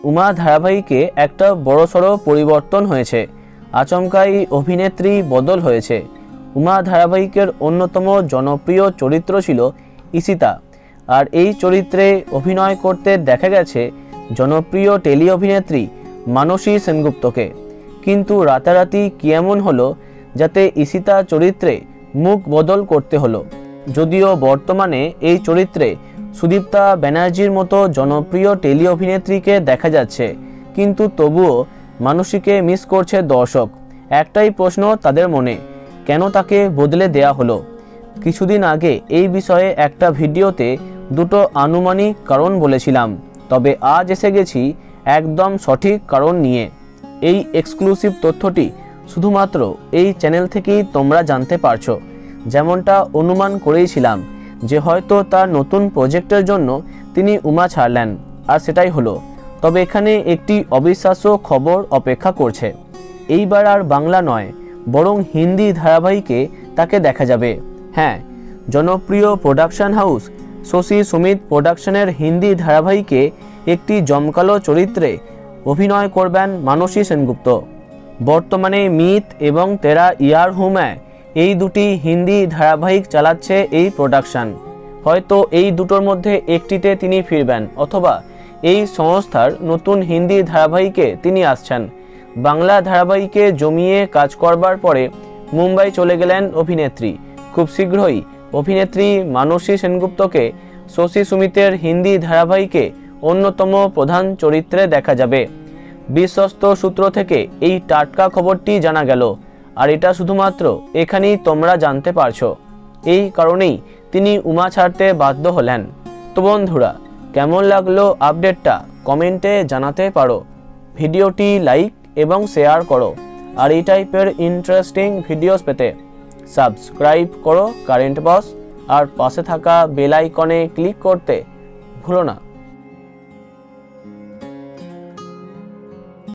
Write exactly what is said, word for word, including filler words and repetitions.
উমা ধারাবাহিকে একটা বড়সড় পরিবর্তন হয়েছে। আচমকাই অভিনেত্রী বদল হয়েছে। উমা ধারাবাহিকের অন্যতম জনপ্রিয় চরিত্র ছিল ঈশিতা, আর এই চরিত্রে অভিনয় করতে দেখা গেছে জনপ্রিয় টেলি অভিনেত্রী মানসী সেনগুপ্তকে। কিন্তু রাতারাতি কি এমন হলো যাতে ঈশিতা চরিত্রে মুখ বদল করতে হলো? যদিও বর্তমানে এই চরিত্রে সুদীপ্তা ব্যানার্জির মতো জনপ্রিয় টেলি অভিনেত্রীকে দেখা যাচ্ছে, কিন্তু তবুও মানসীকে মিস করছে দর্শক। একটাই প্রশ্ন তাদের মনে, কেন তাকে বদলে দেয়া হলো? কিছুদিন আগে এই বিষয়ে একটা ভিডিওতে দুটো আনুমানিক কারণ বলেছিলাম, তবে আজ এসে গেছি একদম সঠিক কারণ নিয়ে। এই এক্সক্লুসিভ তথ্যটি শুধুমাত্র এই চ্যানেল থেকেই তোমরা জানতে পারছো। যেমনটা অনুমান করেইছিলাম যে হয়তো তার নতুন প্রজেক্টের জন্য তিনি উমা ছাড়লেন, আর সেটাই হলো। তবে এখানে একটি অবিশ্বাস্য খবর অপেক্ষা করছে। এইবার আর বাংলা নয়, বরং হিন্দি ধারাবাহিকে তাকে দেখা যাবে। হ্যাঁ, জনপ্রিয় প্রোডাকশন হাউস শশী সুমিত প্রোডাকশনের হিন্দি ধারাবাহিকে একটি জমকালো চরিত্রে অভিনয় করবেন মানসী সেনগুপ্ত। বর্তমানে মিত এবং তেরা ইয়ার হুমে এই দুটি হিন্দি ধারাবাহিক চালাচ্ছে এই প্রোডাকশন। হয়তো এই দুটোর মধ্যে একটিতে তিনি ফিরবেন, অথবা এই সংস্থার নতুন হিন্দি ধারাবাহিকে তিনি আসছেন। বাংলা ধারাবাহিকে জমিয়ে কাজ করবার পরে মুম্বাই চলে গেলেন অভিনেত্রী। খুব শীঘ্রই অভিনেত্রী মানসী সেনগুপ্তকে শশী সুমিতের হিন্দি ধারাবাহিকে অন্যতম প্রধান চরিত্রে দেখা যাবে। বিশ্বস্ত সূত্র থেকে এই টাটকা খবরটি জানা গেল, আর এটা শুধুমাত্র এখানেই তোমরা জানতে পারছো। এই কারণেই তিনি উমা ছাড়তে বাধ্য হলেন। তো বন্ধুরা, কেমন লাগলো আপডেটটা কমেন্টে জানাতে পারো। ভিডিওটি লাইক এবং শেয়ার করো, আর এই টাইপের ইন্টারেস্টিং ভিডিওস পেতে সাবস্ক্রাইব করো কারেন্ট বস, আর পাশে থাকা বেল আইকনে ক্লিক করতে ভুলো না।